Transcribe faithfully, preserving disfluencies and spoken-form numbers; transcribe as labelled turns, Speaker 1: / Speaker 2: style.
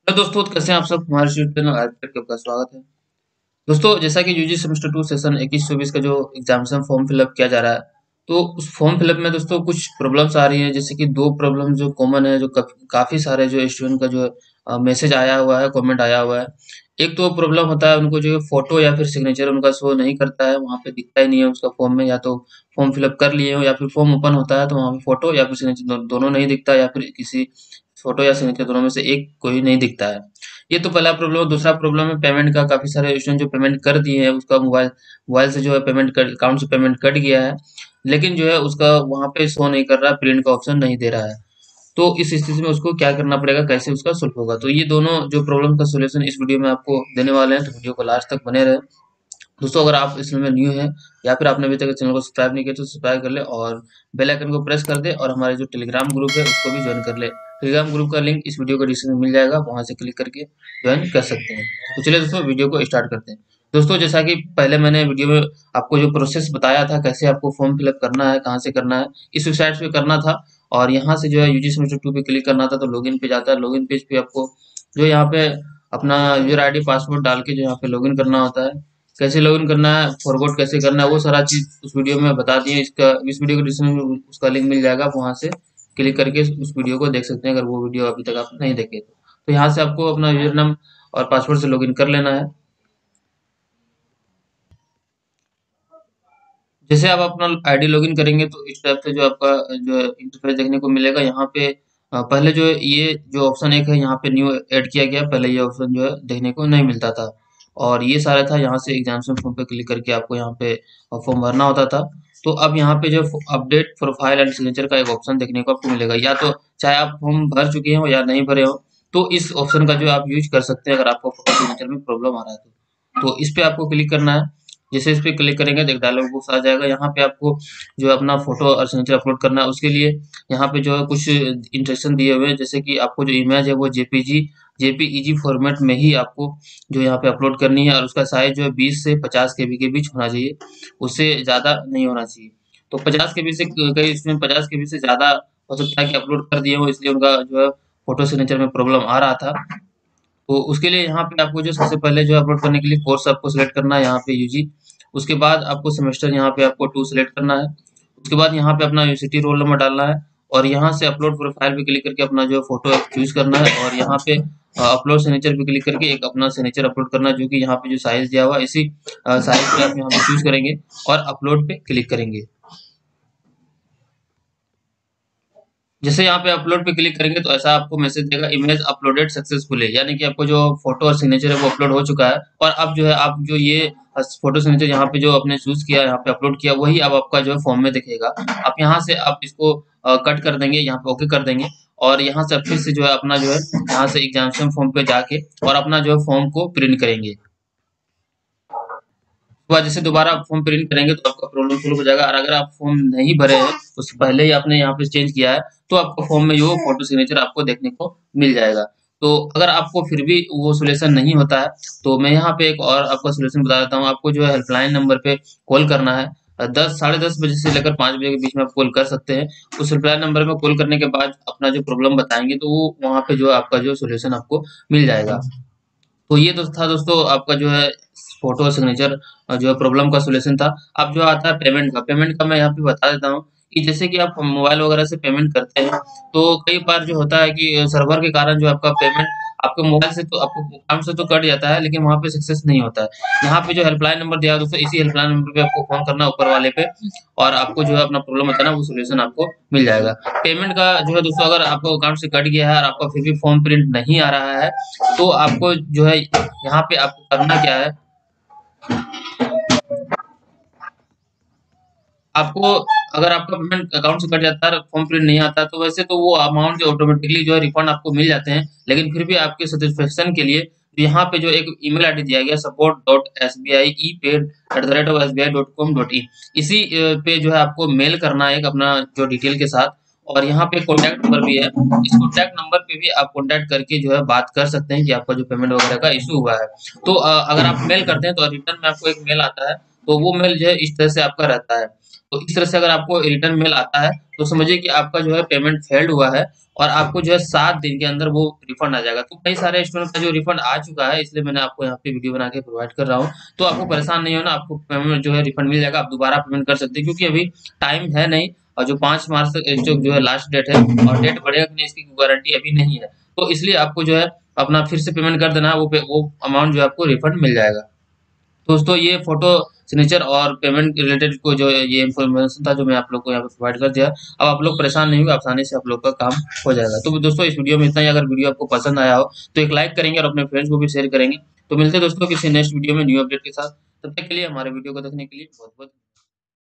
Speaker 1: Hello दोस्तों, कैसे हैं आप सब। हमारे यूट्यूब चैनल आज तक आपका स्वागत है। दोस्तों, जैसा कि यूजी सेमेस्टर टू सेशन इक्कीस चौबीस का जो एग्जामिनेशन फॉर्म फिलअप किया जा रहा है, तो उस फॉर्म फिलअप में दोस्तों कुछ प्रॉब्लम्स आ रही हैं। जैसे कि दो प्रॉब्लम जो कॉमन है, जो काफी काफी सारे जो स्टूडेंट का जो मैसेज आया हुआ है, कमेंट आया हुआ है। एक तो प्रॉब्लम होता है, उनको जो फोटो या फिर सिग्नेचर उनका शो नहीं करता है, वहाँ पे दिखता ही नहीं है उसका फॉर्म में। या तो फॉर्म फिलअप कर लिए हो या फिर फॉर्म ओपन होता है तो वहाँ पे फोटो या फिर सिग्नेचर दो, दोनों नहीं दिखता, या फिर किसी फोटो या सिग्नेचर दोनों में से एक कोई नहीं दिखता है। ये तो पहला प्रॉब्लम। दूसरा प्रॉब्लम है पेमेंट का। काफी सारे स्टूडेंट जो पेमेंट कर दिए हैं, उसका मोबाइल मोबाइल से जो है पेमेंट कर अकाउंट से पेमेंट कट गया है, लेकिन जो है उसका वहाँ पे शो नहीं कर रहा, प्रिंट का ऑप्शन नहीं दे रहा है। तो इस स्थिति में उसको क्या करना पड़ेगा, कैसे उसका सॉल्व होगा, तो ये दोनों जो प्रॉब्लम का सॉल्यूशन इस वीडियो में आपको देने वाले हैं, तो वीडियो को लास्ट तक बने रहे। दोस्तों, अगर आप इसमें न्यू हैं या फिर आपने अभी तक चैनल को सब्सक्राइब नहीं किया तो सब्सक्राइब कर ले और बेल आइकन को प्रेस कर दे, और हमारे जो टेलीग्राम ग्रुप है उसको भी ज्वाइन कर ले। टेलीग्राम ग्रुप का लिंक इस वीडियो को डिस्क्रिप्शन में मिल जाएगा, वहां से क्लिक करके ज्वाइन कर सकते हैं। तो चलिए दोस्तों, वीडियो को स्टार्ट करते हैं। दोस्तों, जैसा कि पहले मैंने वीडियो में आपको जो प्रोसेस बताया था, कैसे आपको फॉर्म फिलअप करना है, कहाँ से करना है, इस वेबसाइट पे करना था। और यहाँ से जो है यूजी सेमेस्टर टू पे क्लिक करना था, तो लॉगिन पे जाता है। लॉगिन पेज पे आपको जो यहाँ पे अपना यूजर आईडी पासवर्ड डाल के जो यहाँ पे लॉगिन करना होता है। कैसे लॉगिन करना है, फॉरवर्ड कैसे करना है, वो सारा चीज उस वीडियो में बता दिए। इसका इस वीडियो के डिस्क्रिप्शन में उसका लिंक मिल जाएगा, आप वहां से क्लिक करके उस वीडियो को देख सकते हैं, अगर वो वीडियो अभी तक आप नहीं देखे तो। तो यहाँ से आपको अपना यूजर नाम और पासवर्ड से लॉगिन कर लेना है। जैसे आप अपना आईडी लॉगिन करेंगे तो इस टाइप से जो आपका जो इंटरफेस देखने को मिलेगा। यहाँ पे अ, पहले जो है ये जो ऑप्शन एक है, यहाँ पे न्यू ऐड किया गया। पहले ये ऑप्शन जो है देखने को नहीं मिलता था, और ये सारा था। यहाँ से एग्जामिनेशन फॉर्म पे क्लिक करके आपको यहाँ पे फॉर्म भरना होता था। तो अब यहाँ पे जो अपडेट प्रोफाइल एंड सिग्नेचर का एक ऑप्शन देखने को आपको मिलेगा। या तो चाहे आप फॉर्म भर चुके हो या नहीं भरे हो, तो इस ऑप्शन का जो आप यूज कर सकते हैं, अगर आपको फोटो सिग्नेचर में प्रॉब्लम आ रहा है तो। तो इस पे आपको क्लिक करना है। जैसे इस पे क्लिक करेंगे तो एक डायलॉग बॉक्स आ जाएगा। यहाँ पे आपको जो है अपना फोटो और सिग्नेचर अपलोड करना है। उसके लिए यहाँ पे जो है कुछ इंस्ट्रक्शन दिए हुए हैं, जैसे कि आपको जो इमेज है वो जेपीजी जेपीईजी फॉर्मेट में ही आपको जो यहाँ पे अपलोड करनी है, और उसका साइज जो है बीस से पचास केबी के बीच होना चाहिए, उससे ज़्यादा नहीं होना चाहिए। तो पचास केबी से कई इसमें पचास केबी से ज़्यादा हो सकता है कि अपलोड कर दिए हो, इसलिए उनका जो है फोटो सिग्नेचर में प्रॉब्लम आ रहा था। तो उसके लिए यहाँ पे आपको जो सबसे पहले जो अपलोड करने के लिए कोर्स आपको सिलेक्ट करना है, यहाँ पे यूजी। उसके बाद आपको सेमेस्टर यहाँ पे आपको टू सिलेक्ट करना है। उसके बाद यहाँ पे अपना यूनिवर्सिटी रोल नंबर डालना है, और यहाँ से अपलोड प्रोफाइल पे क्लिक करके अपना जो फोटो चूज करना है, और यहाँ पे अपलोड सिग्नेचर पे क्लिक करके एक अपना सिग्नेचर अपलोड करना है, जो कि यहाँ पे जो साइज दिया हुआ है, इसी साइज पे आप यहाँ पे चूज करेंगे और अपलोड पे क्लिक करेंगे। जैसे यहाँ पे अपलोड पे क्लिक करेंगे तो ऐसा आपको मैसेज देगा, इमेज अपलोडेड सक्सेसफुली, यानी कि आपको जो फोटो और सिग्नेचर है वो अपलोड हो चुका है। और अब जो है आप जो ये फोटो सिग्नेचर यहाँ पे जो आपने चूज किया, यहाँ पे अपलोड किया, वही अब आपका जो है फॉर्म में दिखेगा। आप यहाँ से आप इसको कट कर देंगे, यहाँ पे ओके कर देंगे, और यहाँ से फिर से जो है अपना जो है यहाँ से एग्जामिनेशन फॉर्म पे जाके और अपना जो है फॉर्म को प्रिंट करेंगे। उसके बाद जैसे दोबारा आप फॉर्म प्रिंट करेंगे तो आपका प्रॉब्लम सॉल्व हो जाएगा। और अगर आप फॉर्म नहीं भरे हैं, उससे पहले ही आपने यहाँ पे चेंज किया है, तो आपको फॉर्म में जो फोटो सिग्नेचर आपको देखने को मिल जाएगा। तो अगर आपको फिर भी वो सोल्यूशन नहीं होता है, तो मैं यहाँ पे एक और आपका सोल्यूशन बता देता हूँ। आपको जो है हेल्पलाइन नंबर पे कॉल करना है। दस साढ़े दस बजे से लेकर पाँच बजे के बीच में आप कॉल कर सकते हैं। उस हेल्पलाइन नंबर में कॉल करने के बाद अपना जो प्रॉब्लम बताएंगे, तो वो वहाँ पे जो है आपका जो सोल्यूशन आपको मिल जाएगा। तो ये तो था दोस्तों आपका जो है फोटो सिग्नेचर जो है प्रॉब्लम का सॉल्यूशन था। अब जो आता है पेमेंट का पेमेंट का मैं यहाँ पे बता देता हूँ कि जैसे कि आप मोबाइल वगैरह से पेमेंट करते हैं, तो कई बार जो होता है कि सर्वर के कारण जो आपका पेमेंट आपके मोबाइल से तो आपको अकाउंट से तो कट जाता है, लेकिन वहाँ पे सक्सेस नहीं होता है। यहाँ पे जो हेल्पलाइन नंबर दिया है दोस्तों, इसी हेल्पलाइन नंबर पे आपको फोन करना है, ऊपर वाले पे, और आपको जो है अपना प्रॉब्लम बताना, वो सोल्यूशन आपको मिल जाएगा। पेमेंट का जो है दोस्तों, अगर आपको अकाउंट से कट गया है और आपका फिर भी फॉर्म प्रिंट नहीं आ रहा है, तो आपको जो है यहाँ पे आपको करना क्या है, आपको अगर आपका पेमेंट अकाउंट से कट जाता है, फॉर्म प्रिंट नहीं आता, तो वैसे तो वो अमाउंट जो ऑटोमेटिकली जो है रिफंड आपको मिल जाते हैं, लेकिन फिर भी आपके सेटिस्फेक्शन के लिए यहाँ पे जो एक ईमेल आईडी दिया गया, support dot S B I E paid at the rate of S B I dot com dot in, इसी अ, पे जो है आपको मेल करना है एक अपना जो डिटेल के साथ। और यहाँ पे कॉन्टैक्ट नंबर भी है, इस कॉन्टैक्ट नंबर पे भी आप कॉन्टैक्ट करके जो है बात कर सकते हैं कि आपका जो पेमेंट वगैरह का इशू हुआ है। तो अ, अगर आप मेल करते हैं तो रिटर्न में आपको एक मेल आता है, तो वो मेल जो है इस तरह से आपका रहता है। तो इस तरह से अगर आपको रिटर्न मेल आता है तो समझिए कि आपका जो है पेमेंट फेल्ड हुआ है और आपको जो है सात दिन के अंदर वो रिफंड आ जाएगा। तो कई सारे स्टूडेंट का जो रिफंड आ चुका है, इसलिए मैंने आपको यहाँ पे वीडियो बना के प्रोवाइड कर रहा हूँ। तो आपको परेशान नहीं होना, आपको पेमेंट जो है रिफंड मिल जाएगा, आप दोबारा पेमेंट कर सकते हैं क्योंकि अभी टाइम है नहीं और जो पाँच मार्च तक जो जो है लास्ट डेट है और डेट बढ़ेगा कि नहीं इसकी गारंटी अभी नहीं है। तो इसलिए आपको जो है अपना फिर से पेमेंट कर देना है, वो पे वो अमाउंट जो है आपको रिफंड मिल जाएगा। दोस्तों ये फोटो सिग्नेचर और पेमेंट रिलेटेड को जो है ये इन्फॉर्मेशन था जो मैं आप लोग को यहाँ पे प्रोवाइड कर दिया। अब आप लोग परेशान नहीं होंगे, आसानी से आप लोग का काम हो जाएगा। तो दोस्तों इस वीडियो में इतना ही। अगर वीडियो आपको पसंद आया हो तो एक लाइक करेंगे और अपने फ्रेंड्स को भी शेयर करेंगे। तो मिलते हैं दोस्तों किसी नेक्स्ट वीडियो में न्यू अपडेट के साथ। तब तक के लिए हमारे वीडियो को देखने के लिए बहुत बहुत